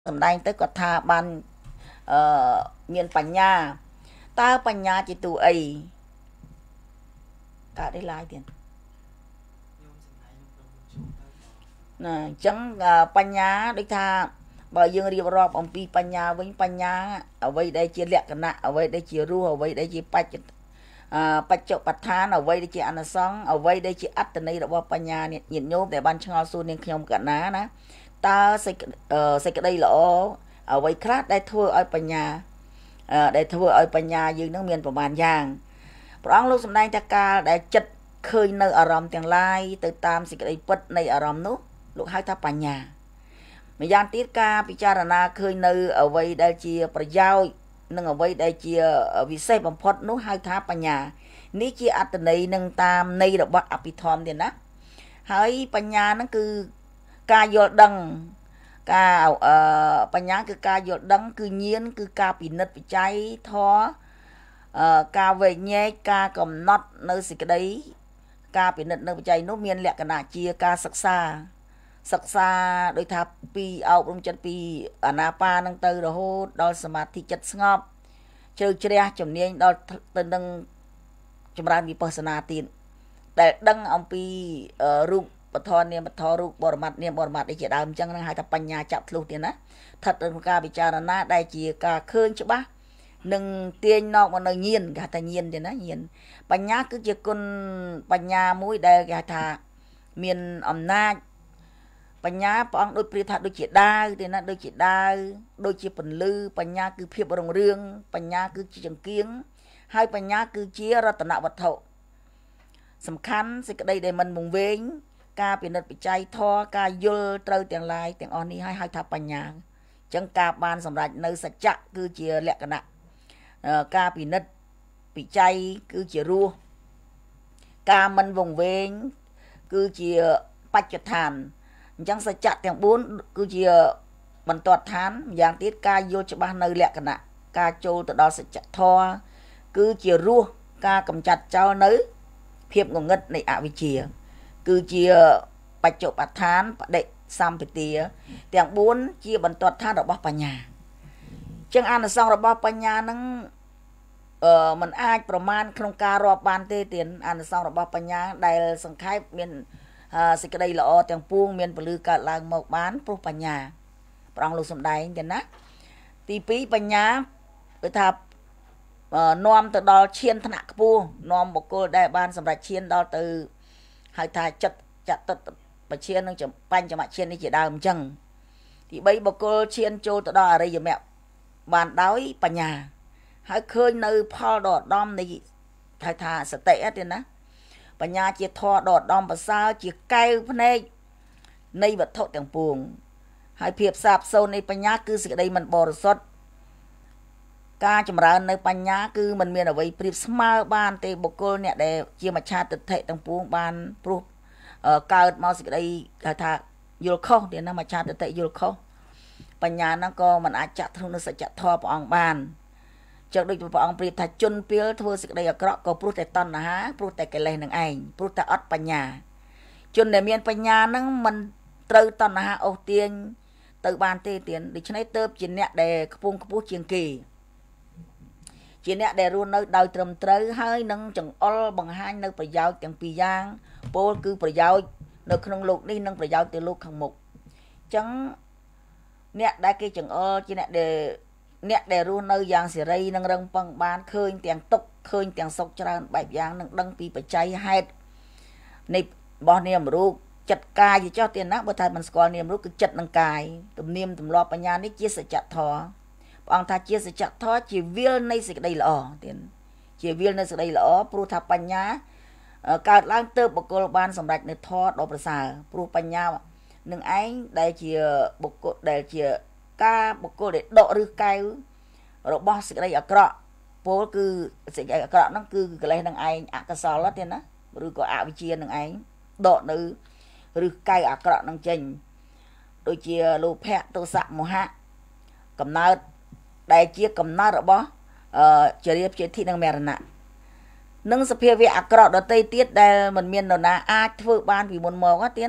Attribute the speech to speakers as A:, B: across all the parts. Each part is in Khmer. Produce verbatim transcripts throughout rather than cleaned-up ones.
A: សម្ដែងទៅគាត់ថាបានអឺមានបញ្ញាតើបញ្ញាជាទូអីកើតនេះឡាយទៀតណាអញ្ចឹងបញ្ញាដូចថាបើយើងរៀបរាប់អំពីបញ្ញាវិញបញ្ញាអ្វីដែលជាលក្ខណៈអ្វីដែលជារសអ្វីដែលជាបច្ចបច្ចុប្បន្នឋានអ្វីដែលជាអនុសង្ឃអ្វីដែលជាអត្តន័យរបស់បញ្ញាញាតិញោមដែលបានឆ្ងល់សួរនាងខ្ញុំកណាណាតើសេចសេចក្តីល្អអ្វីខ្លះដែលធ្វើឲ្យបញ្ញាដែលធ្វើឲ្យបញ្ញាយើងនឹងមានប្រមាណយ៉ាងព្រះអង្គលោកសម្ដែងថាកាលដែលចិត្តឃើញនៅអារម្មណ៍ទាំងឡាយទៅតាមសេចក្តីពិតនៃអារម្មណ៍នោះលោកហៅថាបញ្ញាម្យ៉ាងទៀតការពិចារណាឃើញនៅអ្វីដែលជាប្រយោជន៍និងអ្វីដែលជាវិសេសបំផុតនោះហៅថាបញ្ញានេះជាអត្តន័យនឹងតាមន័យរបស់អភិធម្មទៀតណាហើយបញ្ញាហ្នឹងគឺការយល់ដឹងការបញ្ញាគឺការយល់ដឹងគឺញាណគឺការពិនិត្យវិច័យធម៌ការវែងញែកការកំណត់នៅសេចក្តីការពិនិត្យនៅវិច័យនោះមានលក្ខណៈជាការសិក្សាសិក្សាដោយថាពីអប់រំចិត្តពីអាណាបានឹងទៅរហូតដល់សមាធិចិត្តស្ងប់ជ្រៅជ្រះជំនាញដល់ទៅនឹងចម្រើនវិបស្សនាទៀតដែលដឹងអំពីរូបបធរនាមបធររូបបរមត្តនាមបរមត្តឯជាដើមអញ្ចឹងនឹងហៅថាបញ្ញាចាប់ធ្លុះទៀតណាស្ថិតក្នុងការពិចារណាដែលជាការឃើញច្បាស់នឹងទាញnokមកនៅញាណគេហៅថាញាណទៀតណាញាណបញ្ញាគឺជាគុណបញ្ញាមួយដែលគេហៅថាមានអំណាចបញ្ញាព្រះអង្គដូចប្រៀបថាដូចជាដាវទេណាដូចជាដាវដូចជាពន្លឺបញ្ញាគឺភាពរុងរឿងបញ្ញាគឺជាចង្គៀងហើយបញ្ញាគឺជារតនវត្ថុសំខាន់សេចក្តីដែលមិនវង្វេងការពិនិត្យបច្ច័យធម៌ការយល់ត្រូវទាំងឡាយទាំងអស់នេះហើយហៅថាបញ្ញាអញ្ចឹងការបានសម្រេចនៅសច្ចៈគឺជាលក្ខណៈការពិនិត្យបច្ច័យគឺជារសការមិនវង្វេងគឺជាបច្ចដ្ឋានអញ្ចឹងសច្ចៈទាំងបួនគឺជាបន្ទាត់ឋានម្យ៉ាងទៀតការយល់ច្បាស់នៅលក្ខណៈការចូលទៅដល់សច្ចធម៌គឺជារសការកម្ចាត់ចោលនៅភាពងងឹតនៃអវិជ្ជាគឺជាបច្ចុប្បន្នឋានបដិសម្បទាទាំងបួនជាបន្ទាត់ឋានរបស់បញ្ញាអញ្ចឹងអានិសង្សរបស់បញ្ញានឹងអឺมันអាចប្រមាណក្នុងការរាប់បានទេទៀតអានិសង្សរបស់បញ្ញាដែលសង្ខេបមានសេចក្តីល្អទាំងពួងមានពលឺកើតឡើងមកបានព្រោះបញ្ញាព្រះអង្គលោកសំដែងទេណាទីពីរបញ្ញាគឺថានាំទៅដល់ឈានថ្នាក់ខ្ពស់នាំបុគ្គលដែលបានសម្រេចឈានដល់ទៅហៅថាចិត្តចតុតបឈាននឹងបញ្ចមឈាននេះជាដើមអញ្ចឹងទីបីបុគ្គលឈានចូលទៅដល់អរិយមគ្គបានដោយបញ្ញាហើយឃើញនៅផលដ៏ឧត្តមនៃហៅថាសតិទេណាបញ្ញាជាធម៌ដ៏ឧត្តមប្រសើរជាកែវភ្នែកនៃវត្ថុទាំងពួងហើយភាពសាបសូន្យនៃបញ្ញាគឺសេចក្តីមិនបរិសុទ្ធការចម្រើននៅបញ្ញាគឺมันមានអ្វីប្រៀបស្មើបានទេបុគ្គលអ្នកដែលជាមច្ឆាទិដ្ឋិទាំងពួងបានព្រោះកើតមកសេចក្តីគេថាយល់ខុសទេណាមច្ឆាទិដ្ឋិយល់ខុសបញ្ញាហ្នឹងក៏มันអាចចាក់ធ្លុះនៅសច្ចធម៌ព្រះអង្គបានចឹងដូចព្រះអង្គប្រៀបថាជនពីលធ្វើសេចក្តីអាក្រក់ក៏ព្រោះតែតណ្ហាព្រោះតែកិលេសនឹងឯងព្រោះតែអត់បញ្ញាជនដែលមានបញ្ញាហ្នឹងมันត្រូវតណ្ហាអូសទាញទៅបានទេទៀតដូច្នេះទៅជាអ្នកដែលខ្ពង់ខ្ពស់ជាងគេជាអ្នកដែលរស់នៅដោយត្រឹមត្រូវហើយនឹងចង្អុលបង្ហាញនៅប្រយោជន៍ទាំងពីរយ៉ាងពោលគឺប្រយោជន៍នៅក្នុងលោកនេះនិងប្រយោជន៍ទៅលោកខាងមុខអញ្ចឹងអ្នកដែលគេចង្អុលជាអ្នកដែលអ្នកដែលរស់នៅយ៉ាងសេរីនឹងរឹងប៉ឹងបានឃើញទាំងទុកឃើញទាំងសុខច្រើនបែបយ៉ាងនឹងដឹងពីបច្ច័យហេតុនៃរបស់នាមរូបចិត្តកាយជាចោះទៀតណាបើថាមិនស្គាល់នាមរូបគឺចិត្តនិងកាយទំនៀមទម្លាប់បញ្ញានេះជាសច្ចធម៌ព្រះអង្គថាជាសច្ចធម៌ជាវាលនៃសេចក្តីល្អទៀតជាវាលនៃសេចក្តីល្អព្រោះថាបញ្ញាកើតឡើងទៅបុគ្គលបានសម្រេចនៅធម៌ដ៏ប្រសើរព្រោះបញ្ញានឹងឯងដែលជាបុគ្គលដែលជាការបុគ្គលដែលដកឬកែវរបស់សេចក្តីអាក្រក់ពោលគឺសេចក្តីអាក្រក់ហ្នឹងគឺកិលេសនឹងឯងអកុសលទេណាឬក៏អវិជ្ជានឹងឯងដកនៅឬកែវអាក្រក់នឹងចេញដូចជាលោភៈទោសៈមោហៈកំណើតដែលជាកំណើតរបស់អឺចរិយាភិធិនិងមរណៈនិងសភាវៈអាក្រក់ដទៃទៀតដែលមិនមាននរណាអាចធ្វើបានពីមុនមកទៀត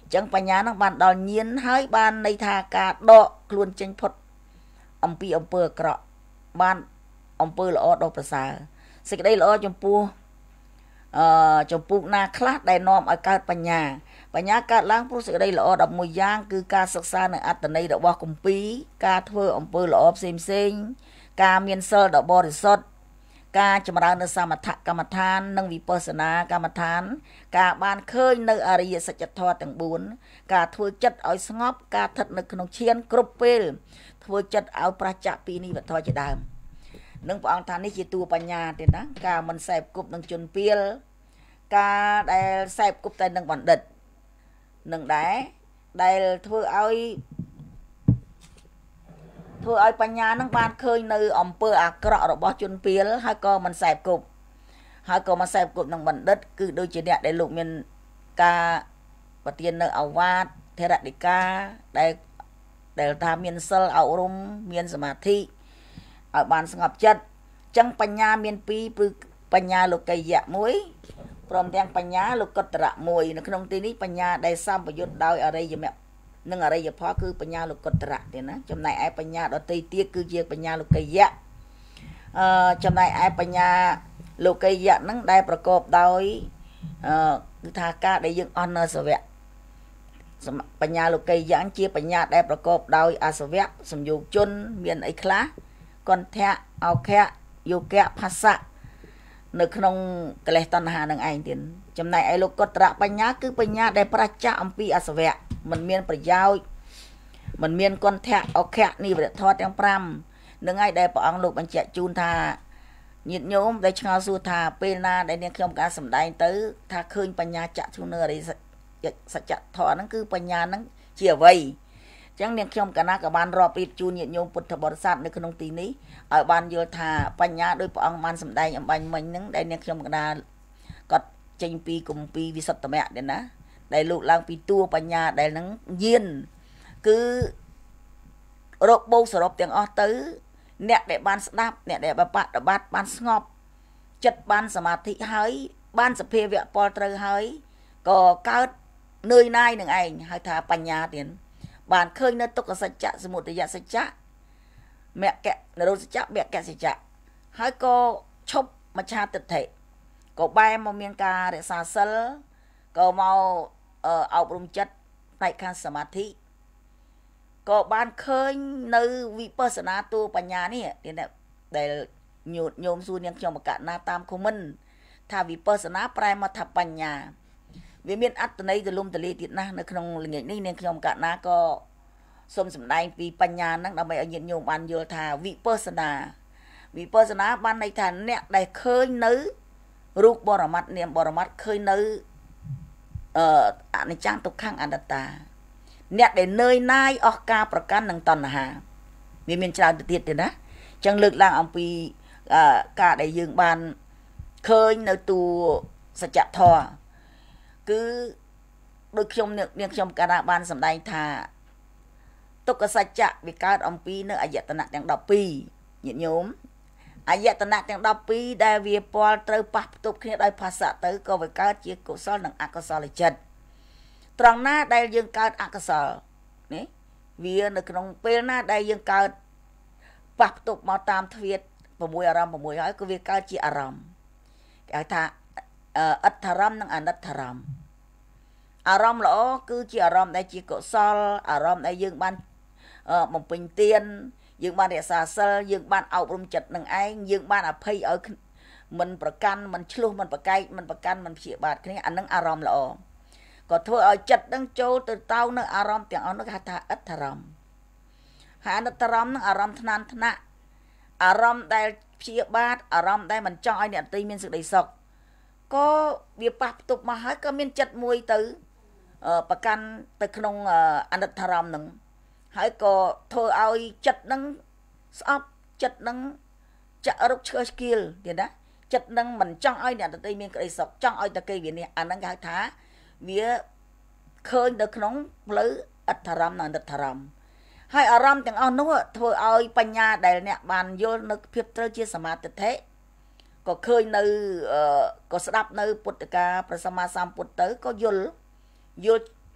A: ចឹងបញ្ញានឹងបានដល់ញៀនហើយបានន័យថាការដកខ្លួនចេញផុតអំពីអំពើអាក្រក់បានអំពើល្អដ៏ប្រសើរសេចក្តីល្អចំពោះអឺចំពោះណាខ្លះដែលនាំឲ្យកើតបញ្ញាបញ្ញាកើតឡើងព្រោះសេចក្តីល្អដប់មួយយ៉ាងគឺការសិក្សានៅអត្តន័យរបស់គម្ពីរការធ្វើអំពើល្អផ្សេងផ្សេងការមានសិលដ៏បរិសុទ្ធការចម្រើននៅសមថកម្មដ្ឋាននិងវិបស្សនាកម្មដ្ឋានការបានឃើញនៅអរិយសច្ចធម៌ទាំងបួនការធ្វើចិត្តឲ្យស្ងប់ការស្ថិតនៅក្នុងឈានគ្រប់ពេលធ្វើចិត្តឲ្យប្រឆាចពីនិវត្តធម៌ជាដើមនឹងព្រះអង្គថានេះជាតួបញ្ញាទេណាការមិនសែបគប់នឹងជនពាលការដែលសែបគប់តែនឹងបណ្ឌិតនឹងដែរដែលធ្វើឲ្យធ្វើឲ្យបញ្ញានឹងបានឃើញនៅអំពើអាក្រក់របស់ជនពាលហើយក៏មិនសែបគប់ហើយក៏មិនសែបគប់នឹងបណ្ឌិតគឺដូចជាអ្នកដែលលោកមានការប្រទាននៅអាវាតធរណិកាដែលដែលថាមានសិលអប់រំមានសមាធិឲ្យបានស្ងប់ចិត្តចឹងបញ្ញាមានពីរគឺបញ្ញាលោកីយៈមួយព្រមទាំងបញ្ញាលោកុត្តរៈមួយនៅក្នុងទីនេះបញ្ញាដែលសម្បយុទ្ធដោយអរិយមគ្គនិងអរិយផលគឺបញ្ញាលោកុត្តរៈទេណាចំណែកឯបញ្ញាដតីទៀតគឺជាបញ្ញាលោកីយៈអឺចំណែកឯបញ្ញាលោកីយៈហ្នឹងដែលប្រកបដោយអឺគឺថាការដែលយើងអស់នៅសវៈបញ្ញាលោកីយៈជាបញ្ញាដែលប្រកបដោយអសវៈសំយោគជនមានអីខ្លះកន្ធៈអោខៈយោគៈភាសៈនៅក្នុងកិលេសតណ្ហានឹងឯងទៀតចំណែកឯលោកុត្តរៈបញ្ញាគឺបញ្ញាដែលប្រឆាំងអំពីអសវៈមិនមានប្រយោជន៍មិនមានកន្ធៈអោខៈនិវរធម៌ទាំងប្រាំនឹងឯងដែលព្រះអង្គលោកបញ្ជាក់ជូនថាញាតិញោមដែលឆ្ងល់សួរថាពេលណាដែលនាងខ្ញុំការសម្ដែងទៅថាឃើញបញ្ញាចាក់ជូននៅអរិយសច្ចធម៌ហ្នឹងគឺបញ្ញាហ្នឹងជាអ្វីអញ្ចឹងនាងខ្ញុំកាលណាក៏បានរាប់រៀបជូនញាតិញោមពុទ្ធបរិស័ទនៅក្នុងទីនេះឲ្យបានយល់ថាបញ្ញាដោយព្រះអង្គបានសម្ដែងអំបញ្ញមិញហ្នឹងដែលនាងខ្ញុំកណាគាត់ចេញពីគម្ពីរវិសុទ្ធមគ្គដែរណាដែលលោកឡើងពីតួបញ្ញាដែលនឹងយានគឺរបបូរសរុបទាំងអស់ទៅអ្នកដែលបានស្ដាប់អ្នកដែលបប្រតិបត្តិបានស្ងប់ចិត្តបានសមាធិហើយបានសភាវៈពលត្រូវហើយក៏កើតនឿយណាយនឹងឯងហៅថាបញ្ញាទៀតបានឃើញនៅទុក្ខសច្ចៈសមុទយសច្ចៈមគ្គនរោសច្ចៈមគ្គសច្ចៈហើយក៏ឈប់មច្ឆាទិដ្ឋិក៏បែរមកមានការរក្សាសិលក៏មកអប់រំចិត្តផ្នែកខាងសមាធិក៏បានឃើញនៅវិបស្សនាតួបញ្ញានេះដែលញោមញោមសួរនាងខ្ញុំមកណាតាមខមមិនថាវិបស្សនាប្រែមកថាបញ្ញាវាមានអត្តន័យទលំទលាទៀតណាស់នៅក្នុងល្ងាចនេះនាងខ្ញុំកណាក៏សូមសម្ដែងពីបញ្ញាហ្នឹងដើម្បីឲ្យញាតិញោមបានយល់ថាវិបស្សនាវិបស្សនាបានន័យថាអ្នកដែលឃើញនៅរូបបរមត្តនាមបរមត្តឃើញនៅអឺអនិច្ចំទុក្ខំអនត្តាអ្នកដែលនឿយណាយអស់ការប្រកាន់នឹងតណ្ហាវាមានច្រើនទៅទៀតទេណាអញ្ចឹងលើកឡើងអំពីការដែលយើងបានឃើញនៅតួសច្ចធម៌គឺដូចខ្ញុំនាងខ្ញុំកាលណាបានសម្ដែងថាទុក្ខសច្ចៈវាកើតអំពីនៅអាយតនៈទាំងដប់ពីរញាតិញោមអាយតនៈទាំងដប់ពីរដែលវាពាល់ត្រូវប៉ះផ្ទប់គ្នាដោយភាសៈទៅក៏វាកើតជាកុសលនិងអកុសលចិត្តត្រង់ណាដែលយើងកើតអកុសលនេះវានៅក្នុងពេលណាដែលយើងកើតប៉ះផ្ទប់មកតាមទ្វារ6អារម្មណ៍6ហើយគឺវាកើតជាអារម្មណ៍គេហៅថាអដ្ឋារម្មណ៍និងអនិដ្ឋារម្មណ៍អារម្មណ៍ល្អគឺជាអារម្មណ៍ដែលជាកុសលអារម្មណ៍ដែលយើងបានបំពេញទានយើងបានរក្សាសិលយើងបានអប់រំចិត្តនឹងឯងយើងបានអភ័យឲ្យមិនប្រកាន់មិនឆ្លោះមិនប្រកែកមិនប្រកាន់មិនព្យាបាទគ្នាអានឹងអារម្មណ៍ល្អក៏ធ្វើឲ្យចិត្តនឹងចូលទៅតោងនៅអារម្មណ៍ទាំងអស់នោះគេហៅថាអដ្ឋារម្មណ៍ហើយអនិដ្ឋារម្មណ៍នឹងអារម្មណ៍ថ្នាក់ថ្នាក់អារម្មណ៍ដែលព្យាបាទអារម្មណ៍ដែលមិនចង់ឲ្យអ្នកដទៃមានសេចក្តីសុខក៏វាប៉ះផ្ទប់មកហើយក៏មានចិត្តមួយទៅប្រកាន់ទៅក្នុងអនិច្ចអារម្មណ៍នឹងហើយក៏ធ្វើឲ្យចិត្តនឹងស្អប់ចិត្តនឹងចាក់រុកឈើស្គៀលទៀតណាចិត្តនឹងមិនចង់ឲ្យអ្នកដទៃមានក្តីសុខចង់ឲ្យតែគេវានេះអាហ្នឹងគេហៅថាវាឃើញនៅក្នុងផ្លូវអដ្ឋារម្មណ៍និងអនិច្ចអារម្មណ៍ហើយអារម្មណ៍ទាំងអស់នោះធ្វើឲ្យបញ្ញាដែលអ្នកបានយល់នៅភាពត្រូវជាសមាធិក៏ឃើញនៅក៏ស្ដាប់នៅពុទ្ធកាព្រះសម្មាសម្ពុទ្ធទៅក៏យល់យល់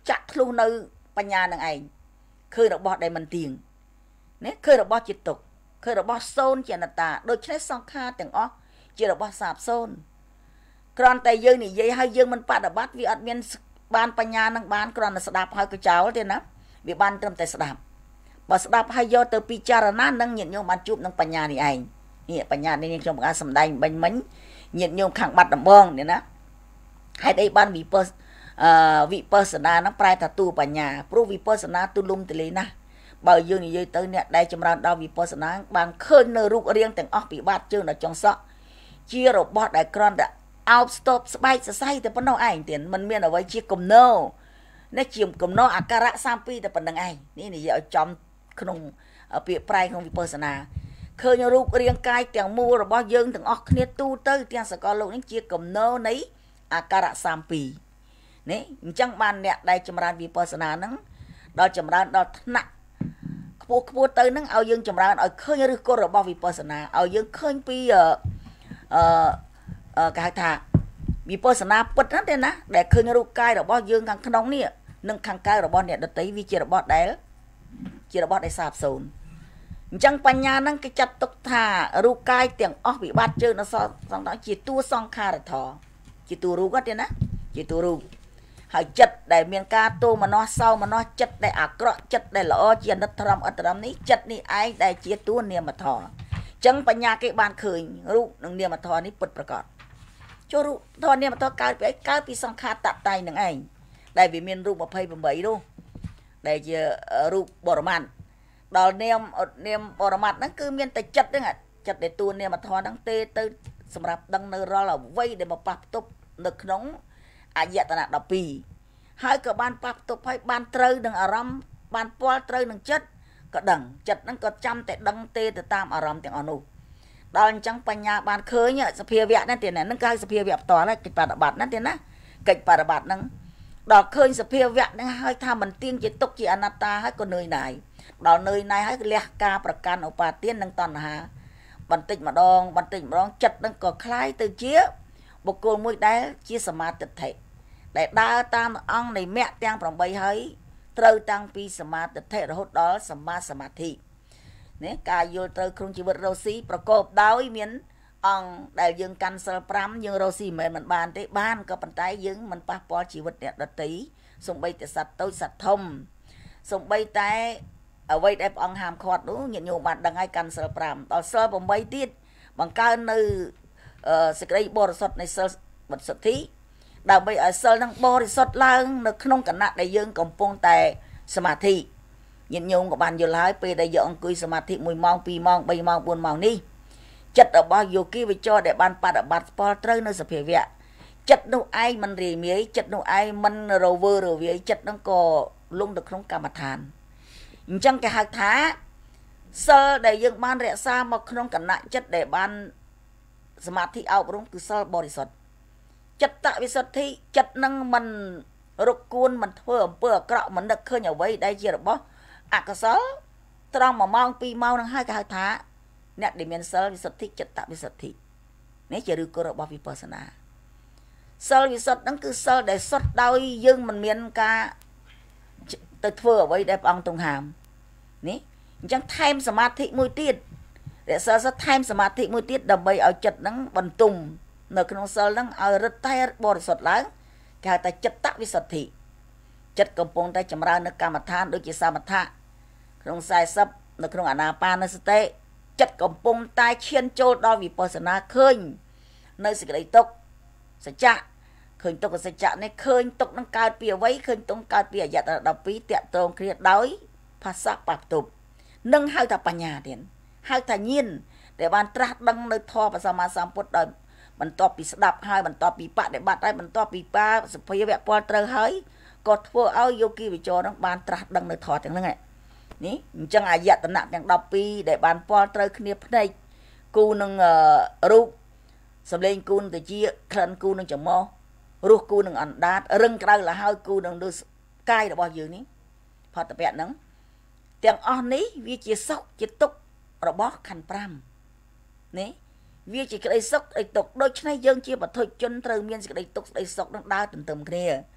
A: ចាក់ធ្លុះនៅបញ្ញានឹងឯងឃើញរបស់ដែលមិនទៀងណាឃើញរបស់ជាទុក្ខឃើញរបស់សូន្យជាអនត្តាដូច្នេះសង្ខារទាំងអស់ជារបស់សាបសូន្យគ្រាន់តែយើងនិយាយហើយយើងមិនបដិបត្តិវាអត់មានបានបញ្ញានឹងបានគ្រាន់តែស្ដាប់ហើយក៏ចោលទេណាវាបានត្រឹមតែស្ដាប់បើស្ដាប់ហើយយកទៅពិចារណានឹងញាតិញោមបានជួបនឹងបញ្ញានេះឯងនេះបញ្ញានេះខ្ញុំបានសម្ដែងបាញ់មិញញាតិញោមខាងបាត់ដំបងនេះណាហេតុអីបានវិបស្សអឺវិបស្សនានឹងប្រែថាទូបញ្ញាព្រោះវិបស្សនាទូលំទលេណាស់បើយើងនិយាយទៅអ្នកដែលចម្រើនដល់វិបស្សនាបានឃើញនៅរូបរាងទាំងអស់ពីបាតជើងដល់ចុងសក់ជារបស់ដែលគ្រាន់តែអោបស្ទប់ស្បែកសរសៃតែប៉ុណ្ណោះឯងទៀតមិនមានអ្វីជាគំនោនេះជាគំនោអាការៈសាមពីតែប៉ុណ្្នឹងឯងនេះនិយាយឲ្យចំក្នុងពាក្យប្រែក្នុងវិបស្សនាឃើញរូបរាងកាយទាំងមូលរបស់យើងទាំងអស់គ្នាទូទៅទាំងសកលលោកនេះជាគំនោនៃអាការៈសាមពីនេះអញ្ចឹងបានអ្នកដែលចម្រើនវិបស្សនាហ្នឹងដល់ចម្រើនដល់ថ្នាក់ខ្ពស់ខ្ពស់ទៅហ្នឹងឲ្យយើងចម្រើនឲ្យឃើញឫសគល់របស់វិបស្សនាឲ្យយើងឃើញពីអឺអឺគេហៅថាវិបស្សនាពិតហ្នឹងទេណាដែលឃើញរូបកាយរបស់យើងខាងក្នុងនេះនិងខាងក្រៅរបស់អ្នកដទៃវាជារបស់ដែលជារបស់ដែលសាបសូន្យអញ្ចឹងបញ្ញាហ្នឹងគេចាត់ទុកថារូបកាយទាំងអស់វិបត្តិជើងនៅសងដល់ជាតួសង្ខារធម៌ជាតួរូបទេណាជាតួរូបហើយចិត្តដែលមានការទោមនស្សសោមនស្សចិត្តដែលអាក្រក់ចិត្តដែលល្អជាអនិច្ចធម្មអត្តធម្មនេះចិត្តនេះឯងដែលជាតួនាមធម៌អញ្ចឹងបញ្ញាគេបានឃើញរូបនិងនាមធម៌នេះពិតប្រាកដចូលរូបធម៌នាមធម៌កើតពីអីកើតពីសង្ខារតតៃនឹងឯងដែលវាមានរូបยี่สิบแปดនោះដែលជារូបបរមត្ថដល់នាមនាមបរមត្ថហ្នឹងគឺមានតែចិត្តហ្នឹងចិត្តដែលតួនាមធម៌ហ្នឹងទេទៅសម្រាប់ដឹងនៅរាល់អ្វីដែលមកប៉ះផ្ទប់នៅក្នុងអាយតនៈដប់ពីរហើយក៏បានប៉ះផ្ទប់ហើយបានត្រូវនឹងអារម្មណ៍បានពាល់ត្រូវនឹងចិត្តក៏ដឹងចិត្តហ្នឹងក៏ចាំតែដឹងទេទៅតាមអារម្មណ៍ទាំងអស់នោះដល់អញ្ចឹងបញ្ញាបានឃើញសភាវៈហ្នឹងទៀតហ្នឹងគឺសភាវៈផ្ទាល់ហើយកិច្ចបដិបត្តិហ្នឹងទៀតណាកិច្ចបដិបត្តិហ្នឹងដល់ឃើញសភាវៈហ្នឹងហើយថាមិនទៀងជាទុកជាអនត្តាហើយក៏នឿយណាយដល់នឿយណាយហើយលះការប្រកាន់ឧបាទាននិងតណ្ហាបន្តិចម្ដងបន្តិចម្ដងចិត្តហ្នឹងក៏คล้ายទៅជាបុគ្គលមួយដែលជាសមាទិដ្ឋិដែលដើរតាមអង្គនៃមគ្គទាំងប្រាំបីហើយត្រូវតាំងពីសមាទិដ្ឋិរហូតដល់សមាសមាធិនេះការយល់ត្រូវក្នុងជីវិតរស់ស៊ីប្រកបដោយមានអង្គដែលយើងកាន់សិលប្រាំយើងរស់ស៊ីមិនមែនមិនបានទេបានក៏ប៉ុន្តែយើងមិនប៉ះពាល់ជីវិតអ្នកដទៃសំបីតែសត្វតូចសត្វធំសំបីតែអ្វីដែលព្រះអង្គហាមឃាត់នោះញាតិញោមបានដឹងហើយកាន់សិលប្រាំដល់សិលប្រាំបីទៀតបង្កើននៅសេចក្តីបរិសុទ្ធនៃសិលបរិសុទ្ធិដើម្បីឲ្យសិលនឹងបរិសុទ្ធឡើងនៅក្នុងគណៈដែលយើងកំពុងតែសមាធិញាតិញោមក៏បានយល់ហើយពេលដែលយកអង្គុយសមាធិមួយម៉ោងពីរម៉ោងបីម៉ោងបួនម៉ោងនេះចិត្តរបស់យោគីវិចរដែលបានបដិបត្តិស្ពល់ត្រូវនៅសភាវៈចិត្តនោះឯងមិនរាមាយចិត្តនោះឯងមិនរវើរវាយចិត្តនោះក៏លងទៅក្នុងកម្មដ្ឋានអញ្ចឹងគេហៅថាសិលដែលយើងបានរក្សាមកក្នុងគណៈចិត្តដែលបានសមាធិអប់រំគឺសិលបរិសុទ្ធចិត្តវិសុទ្ធិចិត្តនឹងមិនរកគួនមិនធ្វើអំពើអាក្រក់មិននឹកឃើញអ្វីដែលជារបស់អកុសលត្រង់មួយម៉ោងពីរម៉ោងនឹងហើយគេហៅថាអ្នកដែលមានសិលវិសុទ្ធិចិត្តវិសុទ្ធិនេះជាឫសគល់របស់វិបស្សនាសិលវិសុទ្ធហ្នឹងគឺសិលដែលសុទ្ធដោយយើងមិនមានការទៅធ្វើអ្វីដែលព្រះអង្គទ្រង់ហាមនេះអញ្ចឹងថែមសមាធិមួយទៀតរក្សាសិលថែមសមាធិមួយទៀតដើម្បីឲ្យចិត្តហ្នឹងបន្ទុំនៅក្នុងសិលហ្នឹងឲ្យរឹតតែបរិសុទ្ធឡើងគេហៅថាចិត្តវិសុទ្ធិចិត្តកំពុងតែចម្រើននៅកម្មដ្ឋានដូចជាសមថៈក្នុងខ្សែសឹបនៅក្នុងអាណាបានសតិចិត្តកំពុងតែឈានចូលដល់វិបស្សនាឃើញនៅសេចក្តីទុក្ខសច្ចៈឃើញទុក្ខសច្ចៈនេះឃើញទុក្ខនឹងកើតពីអ្វីឃើញទុក្ខកើតពីអាយតនៈដប់ពីរតាក់ទងគ្នាដោយភាសាបផ្ទុបនឹងហៅថាបញ្ញាទៀតហៅថាញាណដែលបានត្រាស់ដឹងនៅធម៌ព្រះសម្មាសម្ពុទ្ធដោយបន្ទាប់ពីស្ដាប់ហើយបន្ទាប់ពីបដិបត្តិហើយបន្ទាប់ពីបាសភាវៈពលត្រូវហើយក៏ធ្វើឲ្យយោគីវិចរនឹងបានត្រាស់ដឹងនៅធម៌ទាំងហ្នឹងនេះអញ្ចឹងអាយតនៈទាំងដប់ពីរដែលបានពលត្រូវគ្នាភ្នែកគូនឹងរូបសម្លេងគូនឹងតិចក្លិនគូនឹងច្រមុះរសគូនឹងអណ្ដាតរឹងក្រៅលហើយគូនឹងលើកាយរបស់យើងនេះផតពៈហ្នឹងទាំងអស់នេះវាជាសុខជាទុក្ខរបស់ខណ្ឌប្រាំនេះវាជាក្តីសុខក្តីទុក្ខដូច្នេះយើងជាបឋុជនត្រូវមានសេចក្តីទុក្ខសេចក្តីសុខនឹងដើរទន្ទឹមគ្នា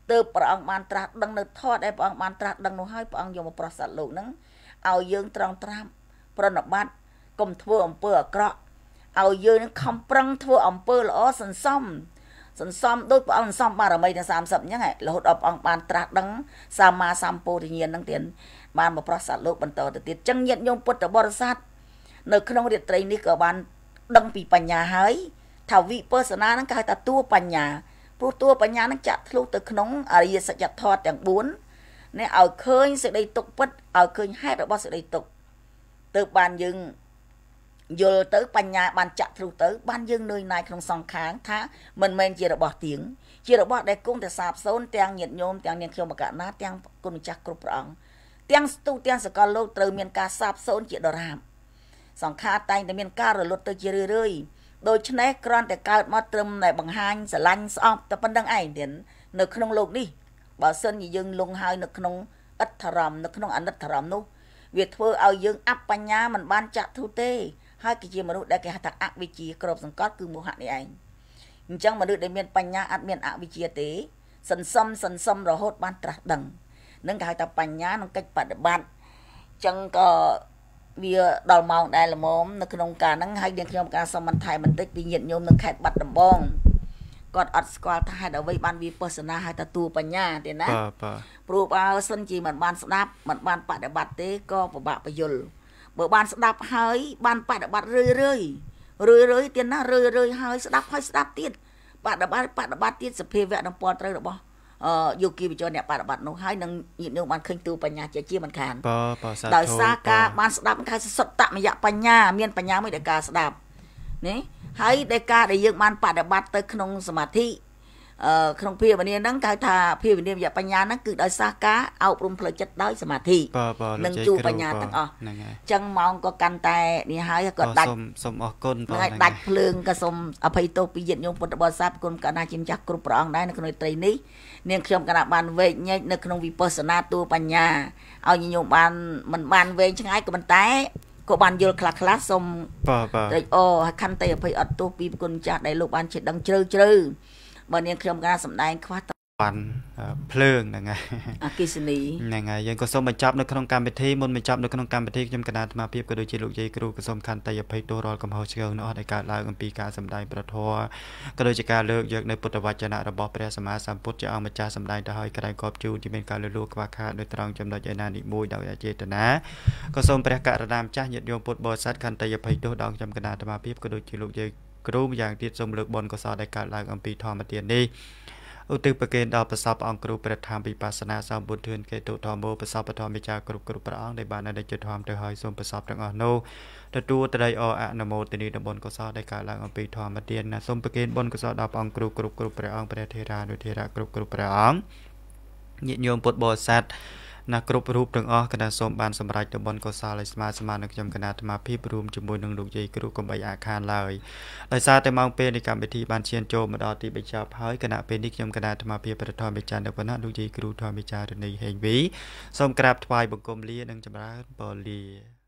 A: ទើបព្រះអង្គបានត្រាស់ដឹងនៅធម៌ដែលព្រះអង្គបានត្រាស់ដឹងនោះហើយព្រះអង្គយកមកប្រោះសត្វលោកហ្នឹងឲ្យយើងត្រង់ត្រាប់ប្រណិប័តកុំធ្វើអំពើអាក្រក់ឲ្យយើងនឹងខំប្រឹងធ្វើអំពើល្អសន្សំសន្សំដោយព្រះអង្គសន្សំបារមីទាំងសាមសិបអញ្ចឹងរហូតដល់ព្រះអង្គបានត្រាស់ដឹងសម្មាសម្ពោធិញ្ញាណហ្នឹងទៀតបានមកប្រោះសត្វលោកបន្តទៅទៀតអញ្ចឹងញាតិញោមពុទ្ធបរិស័ទនៅក្នុងរាត្រីនេះក៏បានដឹងពីបញ្ញាហើយថាវិបស្សនាហ្នឹងគេហៅថាតួបញ្ញាព្រោះតួបញ្ញាហ្នឹងចាក់ធ្លុះទៅក្នុងអរិយសច្ចធម៌ទាំងបួននេះឲ្យឃើញសេចក្តីទុក្ខពិតឲ្យឃើញហេតុរបស់សេចក្តីទុក្ខទើបបានយើងយល់ទៅបញ្ញាបានចាក់ធ្លុះទៅបានយើងនឿយណាយក្នុងសង្ខារថាមិនមែនជារបស់ទៀងជារបស់ដែលគង់តែសាបសូន្យទាំងញាតិញោមទាំងនាងខ្ញុំបកណាទាំងគុណម្ចាស់គ្រប់ព្រះអង្គទាំងស្ទុទាំងសកលលោកត្រូវមានការសាបសូន្យជាដរាបសង្ខារតែងតែមានការរលត់ទៅជារឿយរឿយដូច្នេះគ្រាន់តែកើតមកត្រឹមតែបង្ហាញស្រឡាញ់ស្អប់តែប៉ុណ្្នឹងឯងទៀតនៅក្នុងโลกនេះបើសិនជាយើងលងហើយនៅក្នុងអិដ្ឋរមនៅក្នុងអនិច្ចរមនោះវាធ្វើឲ្យយើងអបញ្ញាមិនបានចាក់ធុទេហើយគឺជាមនុស្សដែលគេហៅថាអវិជ្ជាក្របសង្កត់គឺមោហៈនេះឯងអញ្ចឹងមនុស្សដែលមានបញ្ញាអត់មានអវិជ្ជាទេសន្សំសន្សំរហូតបានត្រាស់ដឹងនឹងគេហៅថាបញ្ញាក្នុងកិច្ចបដិបត្តិអញ្ចឹងក៏វាដល់ម៉ោងដែលល្មមនៅក្នុងការហ្នឹងហើយយើងខ្ញុំការសុំបន្ថែមបន្តិចពីញាតិញោមនៅខេត្តបាត់ដំបងគាត់អត់ស្គាល់ថាហេតុអ្វីបានវិបស្សនាហៅថាតួបញ្ញាទេណាបាទបាទព្រោះបើសិនជាមិនបានស្ដាប់មិនបានបដិបត្តិទេក៏ពិបាកបញ្យល់បើបានស្ដាប់ហើយបានបដិបត្តិរឿយរឿយរឿយរឿយទៀតណារឿយរឿយហើយស្ដាប់ហើយស្ដាប់ទៀតបដិបត្តិបដិបត្តិទៀតសភាវៈនឹងពណ៌ត្រូវរបស់អឺយោគីវិជ្ជាអ្នកបដិបត្តិនោះហើយនឹងញាតិញោមបានឃើញទូបញ្ញាជាជាមិនខានបាទបាទសាធុដោយសារការបានស្ដាប់ខែសុត្តមយៈបញ្ញាមានបញ្ញាមួយដែលការស្ដាប់នេះហើយដែលការដែលយើងបានបដិបត្តិទៅក្នុងសមាធិអឺក្នុងភាវនាហ្នឹងគេហៅថាភាវនាមយៈបញ្ញាហ្នឹងគឺដោយសារការអប់រំផ្លូវចិត្តដោយសមាធិនិងជួបញ្ញាទាំងអស់ហ្នឹងហើយអញ្ចឹងម៉ោងក៏កាន់តែនេះហើយក៏ដាច់សូមសូមអរគុណបងហើយដាច់ភ្លើងក៏សូមអភ័យទោសពីញាតិញោមពុទ្ធបរិស័ទគុណកណ្ណាជាម្ចាស់គ្រប់ព្រះអង្គដែរនៅក្នុងត្រីនេះនាងខ្ញុំកណ្ណាបានវែកញែកនៅក្នុងវិបស្សនាតួបញ្ញាឲ្យញាតិញោមបានមិនបានវែងឆ្ងាយក៏ប៉ុន្តែក៏បានយល់ខ្លះខ្លះសូមបាទបាទត្រេកអរហើយខន្តីអភ័យអត់ទោសពីគុណម្ចាស់ដែលលោកបានជាដឹងជ្រៅជ្រៅបើនាងខ្ញុំកណ្ណាសម្ដែងខ្វះបានភ្លើងហ្នឹងហើយអគិសនីហ្នឹងហើយយើងក៏សូមបញ្ចប់នៅក្នុងកម្មវិធីមុនបញ្ចប់នៅក្នុងកម្មវិធីខ្ញុំកណ្ណាអាត្មាភាពក៏ដូចជាលោកយាយគ្រូក៏សូមខន្តីអភ័យទោសរាល់កំហុសឆ្គងនោះអត់ឲ្យកើតឡើងអំពីការសម្ដែងប្រធមក៏ដូចជាការលើកយកនៅពុទ្ធវចនៈរបស់ព្រះសម្មាសម្ពុទ្ធជាអង្គម្ចាស់សម្ដែងទៅឲ្យក្រែងកប់ជូនជាមានការលឺលួខ្វះខាតដោយត្រង់ចំណុចឯណានិមួយដោយអចេតនាក៏សូមព្រះករុណាម្ចាស់ញាតិញោមពុទ្ធបរិស័ទខន្តីអភ័យទោសដល់ខ្ញុំកណ្ណាអាត្មាភាពក៏ដូចជាលោកយាយគ្រូម្យ៉ាងទៀតសូមលើកបុណ្យកុសលដែលកើតឡើងអំពីធម្មទាននេះឧទ្ទិសប្រគេនដល់ប្រសពអង្គគ្រូព្រះធម្មវិបស្សនាសម្ពុទ្ធឿនកេតុធម្មោប្រសពធម្មវិចារគ្រប់គ្រប់ព្រះអង្គដែលបានអនុជធម្មទៅឲ្យសូមប្រសពទាំងអស់នោះទទួលត្រៃអរអនុមោទនីដល់បុណ្យកុសលដែលកើតឡើងអំពីធម្មទានណាសូមប្រគេនបុណ្យកុសលដល់ព្រះអង្គគ្រូគ្រប់គ្រប់ព្រះអង្គព្រះធេរានុធេរៈគ្រប់គ្រប់ព្រះអង្គញាតិញោមពុទ្ធបរិស័ទណាគ្រប់រូបទាំងអស់កណ្ដាសូមបានសម្រេចទៅបុណ្យកុសលឲ្យស្មើស្មើនឹងខ្ញុំកណ្ដាអាត្មាភាពរួមជាមួយនឹងលោកយាយគ្រូកុំបីអាខានឡើយដោយសារតែម៉ោងពេលនៃកម្មវិធីបានឈានចូលមកដល់ទីបញ្ចប់ហើយកណ្ដាពេលនេះខ្ញុំកណ្ដាអាត្មាភាពប្រធានវិចារនៅប៉ុណ្ណោះលោកយាយគ្រូធម្មវិចាររនីហេងវីសូមក្រាបថ្វាយបង្គំលានិងចម្រើនពរលា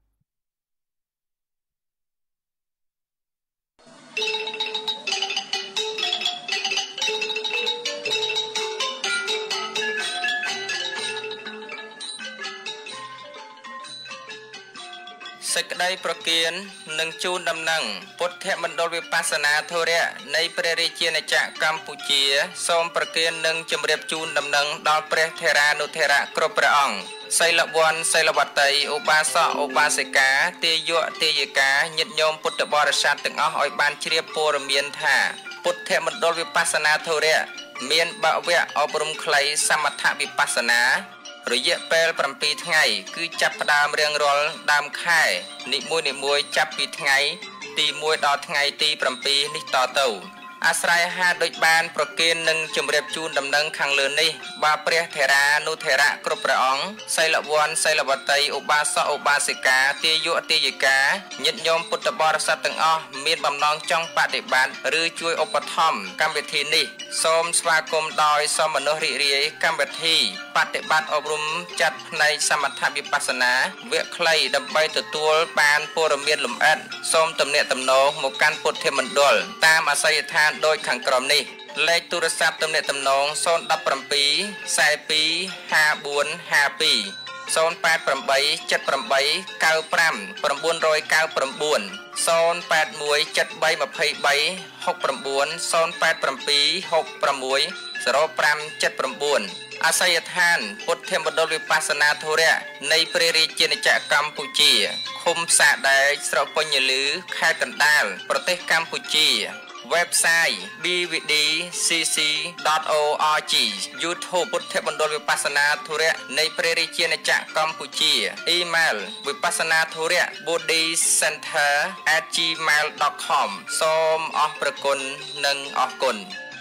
A: សេចក្តីប្រគៀននឹងជូនដំណឹងពុទ្ធមណ្ឌលវិបស្សនាធរៈនៃព្រះរាជាណាចក្រកម្ពុជាសូមប្រគៀននឹងជម្រាបជូនដំណឹងដល់ព្រះថេរានុថេរៈគ្រប់ព្រះអង្គសីលវ័នសីលវតីឧបាសកឧបាសិកាទាយកទាយិកាញាតិញោមពុទ្ធបរិស័ទទាំងអស់ឲ្យបានជ្រាបព័ត៌មានថាពុទ្ធមណ្ឌលវិបស្សនាធរៈមានបវៈអប់រំខ្លីសមថវិបស្សនារយៈពេលប្រាំពីរថ្ងៃគឺចាប់ផ្ដើមរៀងរាល់ដើមខែនីមួយនីមួយចាប់ពីថ្ងៃទីមួយដល់ថ្ងៃទីប្រាំពីរនេះតទៅអាស្រ័យហាដូចបានប្រគៀននឹងជម្រាបជូនដំណឹងខាងលើនេះបើព្រះថេរានុថេរៈគ្រប់ព្រះអង្គសីលវ័នសីលវតីឧបាសកឧបាសិកាទាយកទាយិកាញាតិញោមពុទ្ធបរិស័ទទាំងអស់មានបំណងចង់បដិបត្តិឬជួយឧបត្ថម្ភកម្មវិធីនេះសូមស្វាគមន៍ដោយសមមនុស្សរីករាយកម្មវិធីបដិបត្តិអប់រំចាត់ផ្នែកសមថវិបស្សនាវគ្គខ្លីដើម្បីទទួលបានព័ត៌មានលម្អិតសូមទំនាក់ទំនងមកកាន់ពុទ្ធមណ្ឌលតាមអាសយដ្ឋានដូចខាងក្រោមនេះ
B: លេខទូរស័ព្ទទំនាក់ទំនងศูนย์ หนึ่ง เจ็ด สาม สอง ห้า สี่ ห้า สอง ศูนย์ แปด แปด เจ็ด แปด เก้า ห้า เก้า เก้า ศูนย์ แปด หนึ่ง เจ็ด สาม สาม หก ศูนย์ แปด เจ็ด หก หก ศูนย์ แปด หก ศูนย์ ห้า เจ็ด เจ็ด อาศัยฐานពុទ្ធមណ្ឌលវិបស្សនាធុរៈនៃព្រះរាជាណាចក្រកម្ពុជាឃុំផ្សារដែកស្រុកពញាលឺខេត្តកណ្ដាលប្រទេសកម្ពុជា website ប៊ី វី ឌី ซี ซี ដอท អូ អាร์ ជី YouTube ពុទ្ធមណ្ឌលវិបស្សនាធុរៈនៃព្រះរាជាណាចក្រកម្ពុជា Email វិបស្សនាធុរៈ bodhicenter at gmail dot com សូមអរព្រគុណនិងអរគុណ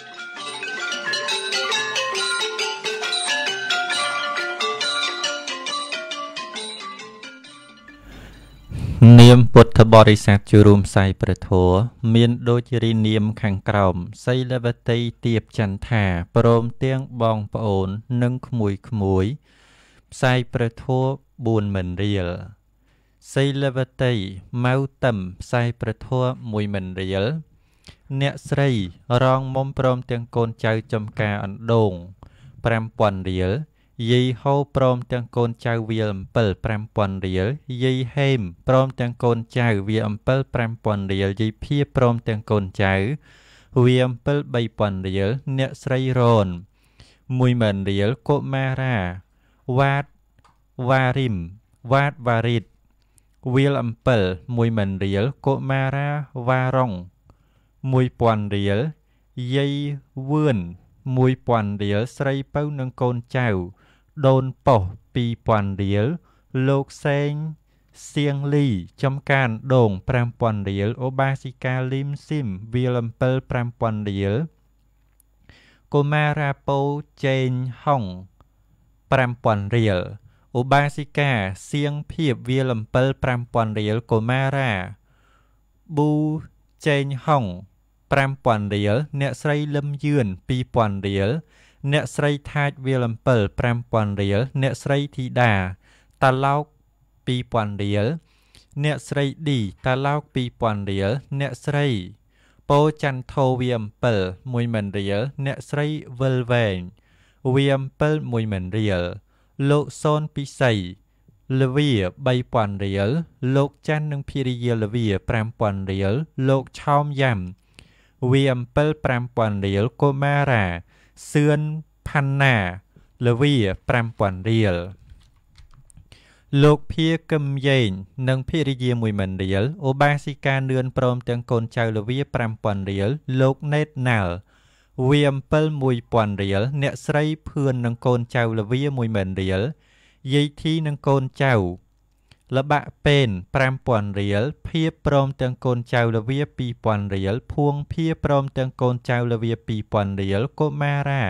B: នាមពុទ្ធបរិស័ទជួរួមផ្សាយព្រះធម៌មានដូចរីនាមខាងក្រោមសីលវតីទៀបចន្ទថាព្រមទាំងបងប្អូននិងក្មួយក្មួយផ្សាយព្រះធម៌បួនមិនរៀលសីលវតីម៉ៅតឹមផ្សាយព្រះធម៌មួយមិនរៀលអ្នកស្រីរងមុំព្រមទាំងកូនចៅចំការអណ្ដូង ប្រាំពាន់រៀល យាយហូព្រមទាំងកូនចៅវាអំពិល ប្រាំពាន់រៀល យាយហេមព្រមទាំងកូនចៅវាអំពិល ប្រាំពាន់រៀល យាយភៀព្រមទាំងកូនចៅវាអំពិល បីពាន់រៀល អ្នកស្រីរន មួយម៉ឺនរៀល កុមារាវ៉ាតវ៉ារិមវ៉ាតវ៉ារិតវាលអំពិល មួយម៉ឺនរៀល កុមារាវ៉ារុង មួយពាន់រៀល យាយវឿន មួយពាន់រៀល ស្រីពៅនិងកូនចៅ ដូនប៉ុស ពីរពាន់រៀល លោកសេងសៀងលីចំការដង ប្រាំពាន់រៀល អូបាសិកាលីមស៊ីមវាលអំពិល ប្រាំពាន់រៀល កុមារាពោជេងហុង ប្រាំពាន់រៀល អូបាសិកាសៀងភៀបវាលអំពិល ប្រាំពាន់រៀល កុមារាប៊ូជេងហុង ប្រាំពាន់រៀល អ្នកស្រីលឹមយឿន ពីរពាន់រៀល អ្នកស្រីថាចវាលអំពិល ប្រាំពាន់រៀល អ្នកស្រីធីតាតាឡោក ពីរពាន់រៀល អ្នកស្រីឌីតាឡោក ពីរពាន់រៀល អ្នកស្រីពោចន្ទធោវាអំពិល មួយម៉ឺនរៀល អ្នកស្រីវិលវែងវាអំពិល មួយម៉ឺនរៀល លោកសូនពិសីលវា បីពាន់រៀល លោកច័ន្ទនិងភរិយាលវា ប្រាំពាន់រៀល លោកឆោមយ៉ាំវាអំពិល ប្រាំពាន់រៀល កុមារាសឿនផាន់ណាលវា ប្រាំពាន់រៀល លោកភៀកឹមយ៉េងនិងភរិយា មួយម៉ឺនរៀល អូបាសិកានឿនព្រមទាំងកូនចៅលវា ប្រាំពាន់រៀល លោកណេតណាល់វាអំពិល មួយពាន់រៀល អ្នកស្រីភឿននិងកូនចៅលវា មួយម៉ឺនរៀល យាយធីនិងកូនចៅលបាក់ពេន ប្រាំពាន់រៀល ភៀបព្រមទាំងកូនចៅលវា ពីរពាន់រៀល ភួងភៀព្រមទាំងកូនចៅលវា ពីរពាន់រៀល កុមារា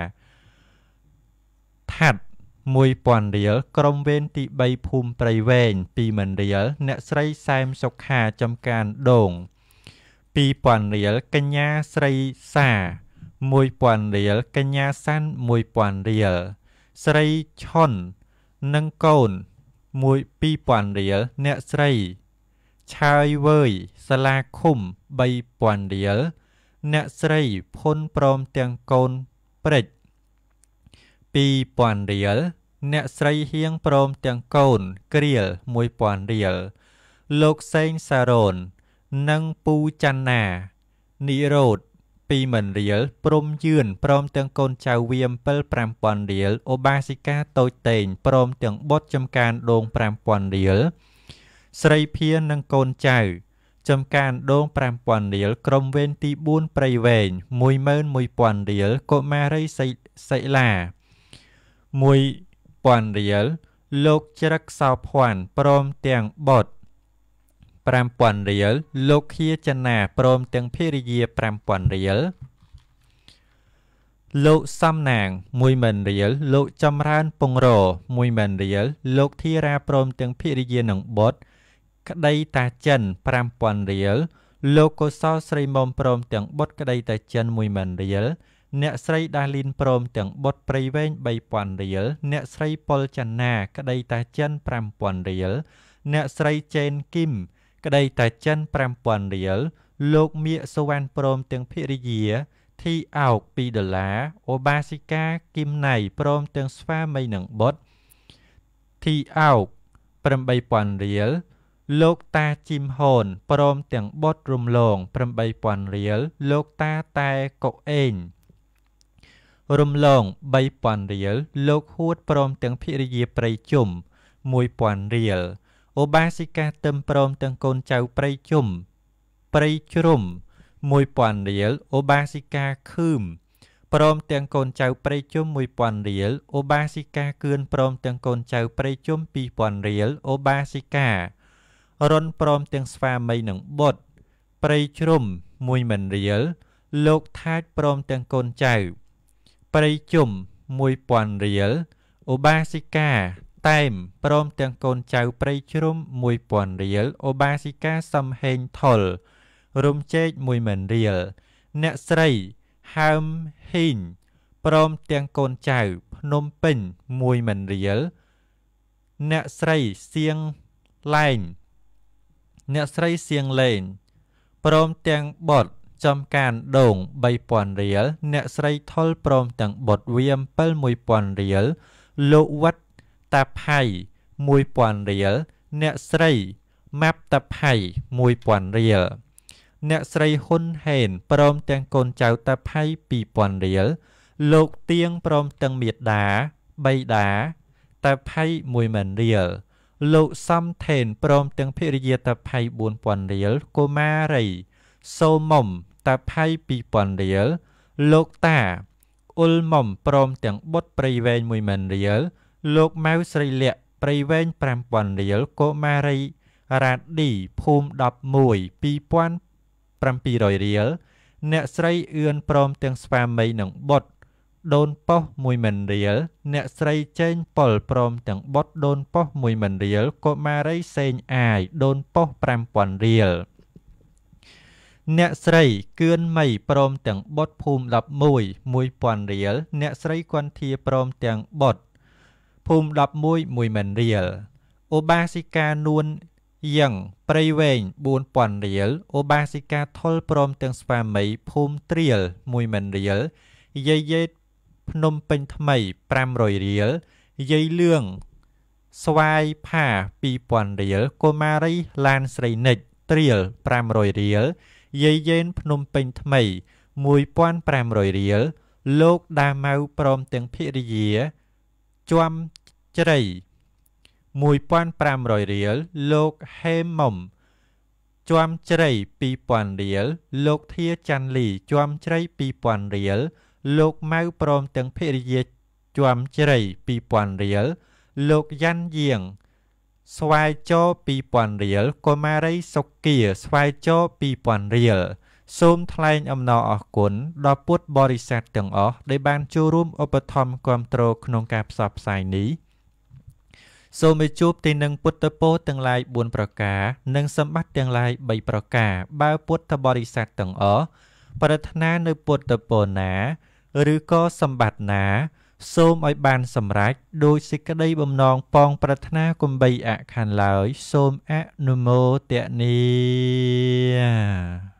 B: ថាត់ មួយពាន់រៀល ក្រុមវេនទីបីភូមិព្រៃវែង ពីរម៉ឺនរៀល អ្នកស្រីសែមសុខាចំការដង ពីរពាន់រៀល កញ្ញាស្រីសា មួយពាន់រៀល កញ្ញាសាន់ មួយពាន់រៀល ស្រីឆុននិងកូន មួយពីរពាន់រៀល អ្នកស្រីឆើយវើយសាលាឃុំ បីពាន់រៀល អ្នកស្រីភុនព្រមទាំងកូនព្រិច ពីរពាន់រៀល អ្នកស្រីហៀងព្រមទាំងកូនក្រៀល មួយពាន់រៀល លោកសេងសារ៉ូននិងពូច័ន្ទណានិរោធ ពីរម៉ឺនរៀល ព្រំយឿនព្រមទាំងកូនចៅវាអំពិល ប្រាំពាន់រៀល អូបាសិកាតូចតេងព្រមទាំងបុត្រចំការដង ប្រាំពាន់រៀល ស្រីភៀននិងកូនចៅចំការដង ប្រាំពាន់រៀល ក្រុមវេនទីបួនព្រៃវែង មួយម៉ឺនមួយពាន់រៀល កុមារីសីសីឡា មួយពាន់រៀល លោកច្រឹកសោភ័ណ្ឌព្រមទាំងបុត្រ ប្រាំពាន់រៀល លោកខៀចនាព្រមទាំងភរិយា ប្រាំពាន់រៀល លោកសំណាង មួយម៉ឺនរៀល លោកចម្រើនពងរ មួយម៉ឺនរៀល លោកធីរាព្រមទាំងភរិយានិងបុត្រ ក្តីតាចិន ប្រាំពាន់រៀល លោកកុសលស្រីមុំព្រមទាំងបុត្រក្តីតាចិន មួយម៉ឺនរៀល អ្នកស្រីដាលីនព្រមទាំងបុត្រព្រៃវែង បីពាន់រៀល អ្នកស្រីប៉ុលច័ន្ទណាក្តីតាចិន ប្រាំពាន់រៀល អ្នកស្រីចេនគឹមក្តីតាចិន ប្រាំពាន់រៀល លោកមៀកសុវណ្ណព្រមទាំងភរិយាធីអោកពីរដុល្លារអូបាសិកាគឹមណៃព្រមទាំងស្វាមីនឹងបុត្រធីអោកប្រាំបីពាន់រៀលលោកតាជីមហូនព្រមទាំងបុត្ររំលងប្រាំបីពាន់រៀលលោកតាតែកុកអេងរំលងបីពាន់រៀលលោកហួតព្រមទាំងភរិយាព្រៃជុំមួយពាន់រៀលអូបាសិកាទឹមព្រមទាំងកូនចៅព្រៃជុំព្រៃជ្រុំមួយពាន់រៀលអូបាសិកាខឺមព្រមទាំងកូនចៅព្រៃជុំមួយពាន់រៀលអូបាសិកាគឿនព្រមទាំងកូនចៅព្រៃជុំពីរពាន់រៀលអូបាសិការនព្រមទាំងស្វាមីនឹងបុត្រព្រៃជ្រុំមួយម៉ឺនរៀលលោកថាចព្រមទាំងកូនចៅព្រៃជុំមួយពាន់រៀលអូបាសិកាតែមព្រមទាំងកូនចៅព្រៃជ្រុំមួយពាន់រៀលអូបាសិកាសំហេងថុលរំជែកមួយម៉ឺនរៀលអ្នកស្រីហើមហ៊ីងព្រមទាំងកូនចៅភ្នំពេញមួយម៉ឺនរៀលអ្នកស្រីសៀងឡែងអ្នកស្រីសៀងលេងព្រមទាំងបុត្រចំការដូងបីពាន់រៀលអ្នកស្រីថុលព្រមទាំងបុត្រវាអំពិលមួយពាន់រៀលលោកវត្តតាផៃមួយពាន់រៀលអ្នកស្រីម៉ាប់តាផៃមួយពាន់រៀលអ្នកស្រីហ៊ុនហេនព្រមទាំងកូនចៅតាផៃពីរពាន់រៀលលោកទៀងព្រមទាំងមេដាបីដាតាផៃមួយម៉ឺនរៀលលោកសំថេនព្រមទាំងភរិយាតាផៃបួនពាន់រៀលកុមារីសូមុំតាផៃពីរពាន់រៀលលោកតាអ៊ុលមុំព្រមទាំងបុត្រព្រៃវែងមួយម៉ឺនរៀលលោកម៉ៅស្រីលក្ខព្រៃវែងប្រាំពាន់រៀលកុមារីរ៉ាឌីភូមិដប់មួយពីរពាន់ប្រាំពីររយរៀលអ្នកស្រីអឿនព្រមទាំងស្វាមីនឹងបុត្រដូនប៉ុស្មួយម៉ឺនរៀលអ្នកស្រីចេញប៉ុលព្រមទាំងបុត្រដូនប៉ុស្មួយម៉ឺនរៀលកុមារីសេងអាយដូនប៉ុស្ប្រាំពាន់រៀលអ្នកស្រីគឿនមីព្រមទាំងបុត្រភូមិដប់មួយមួយពាន់រៀលអ្នកស្រីគន្ធាព្រមទាំងបុត្រភូមិដប់មួយមួយម៉ឺនរៀលអូបាសិកានួនយ៉ាងព្រៃវែងបួនពាន់រៀលអូបាសិកាថុលព្រមទាំងស្វាមីភូមិត្រៀលមួយម៉ឺនរៀលយាយយេតភ្នំពេញថ្មីប្រាំរយរៀលយាយលឿងស្វាយផាពីរពាន់រៀលកុមារីឡានស្រីនិចត្រៀលប្រាំរយរៀលយាយយេនភ្នំពេញថ្មីមួយពាន់ប្រាំរយរៀលលោកដាម៉ៅព្រមទាំងភរិយាជាំជ្រៃមួយពាន់ប្រាំរយរៀលលោកហេមមុំជាំជ្រៃពីរពាន់រៀលលោកធាច័ន្ទលីជាំជ្រៃពីរពាន់រៀលលោកម៉ៅព្រមទាំងភរិយាជាំជ្រៃពីរពាន់រៀលលោកយ៉ាន់យាងស្វាយចោពីរពាន់រៀលកុមារីសុគាស្វាយចោពីរពាន់រៀលសូមថ្លែងអំណរអគុណដល់ពុទ្ធបរិស័ទទាំងអស់ដែលបានចូលរួមឧបត្ថម្ភគាំទ្រក្នុងការផ្សព្វផ្សាយនេះសូមជួបទីនឹងពុទ្ធពរទាំងឡាយបួនប្រការនិងសម្បត្តិទាំងឡាយបីប្រការបើពុទ្ធបរិស័ទទាំងអស់ប្រាថ្នានៅពុទ្ធពរណាឬក៏សម្បត្តិណាសូមឲ្យបានសម្រេចដោយសេចក្តីបំណងប៉ងប្រាថ្នាគំបីអខានឡើយសូមអនុមោទនា